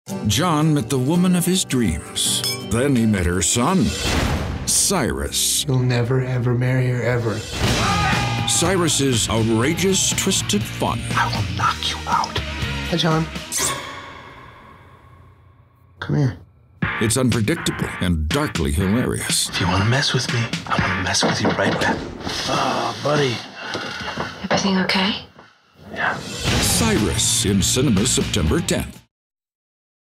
John met the woman of his dreams. Then he met her son, Cyrus. You'll never, ever marry her, ever. Cyrus's outrageous, twisted fun. I will knock you out. Hi, John. Come here. It's unpredictable and darkly hilarious. If you want to mess with me, I want to mess with you right back. Oh, buddy. Everything okay? Yeah. Cyrus in cinemas September 10th.